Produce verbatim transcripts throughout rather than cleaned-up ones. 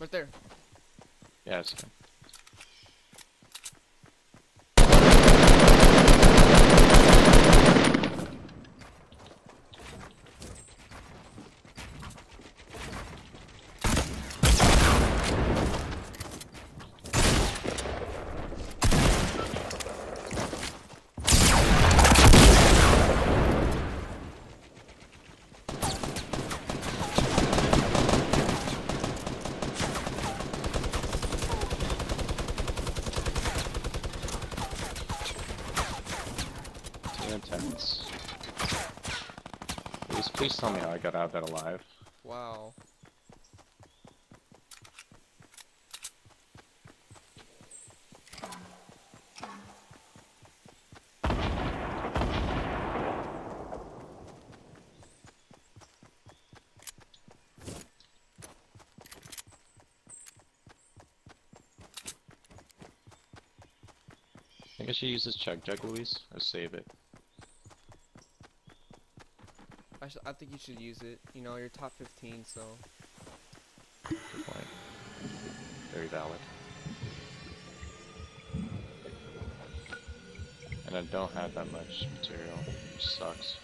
Right there. Yeah, it's fine. Intense. Please, please tell me how I got out of that alive. Wow. I think I should use this chug jug, Luis, or save it. I, sh I think you should use it. You know, you're top fifteen, so. Good point. Very valid. And I don't have that much material, which sucks.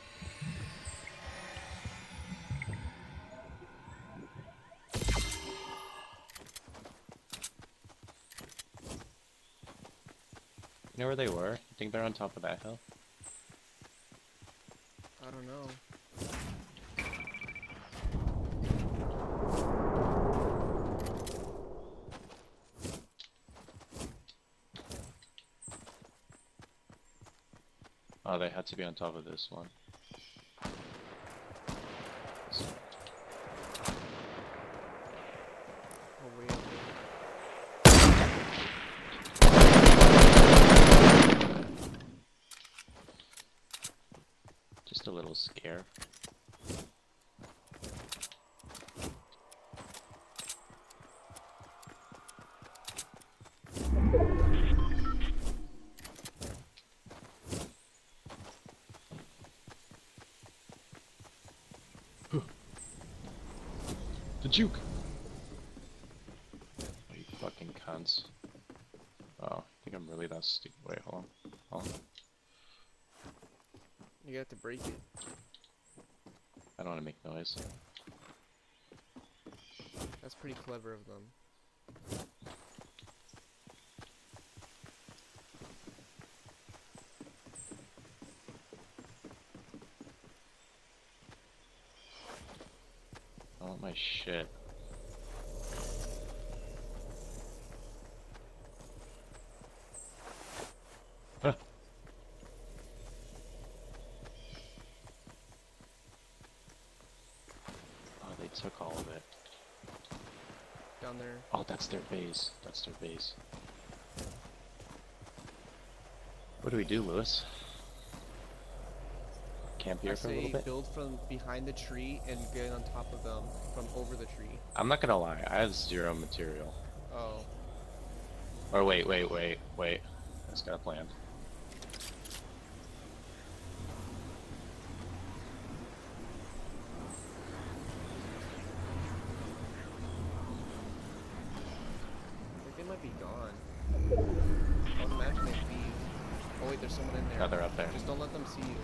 You know where they were? You think they're on top of that hill? I don't know. Oh, they had to be on top of this one. Oh, wait. Just a little scare. The juke! Oh, you fucking cunts. Oh, I think I'm really that stupid. Wait, hold on. Hold on. You have to break it. I don't want to make noise. That's pretty clever of them. I want my shit. Huh. Oh, they took all of it. Down there. Oh, that's their base. That's their base. What do we do, Lewis? Camp here I for a little say bit? build from behind the tree and get on top of them from over the tree. I'm not gonna lie, I have zero material. Oh. Or wait, wait, wait, wait. I just got a plan. I think they might be gone. I would imagine they'd leave. Oh wait, there's someone in there. No, they're up there. Just don't let them see you.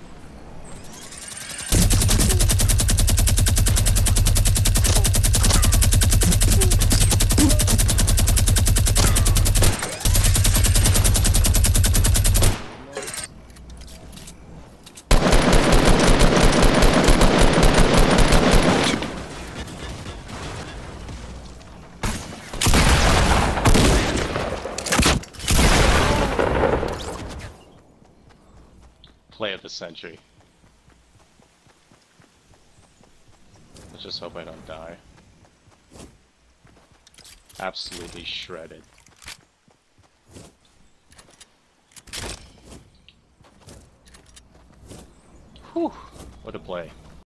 Play of the century. Let's just hope I don't die. Absolutely shredded. Whew, what a play.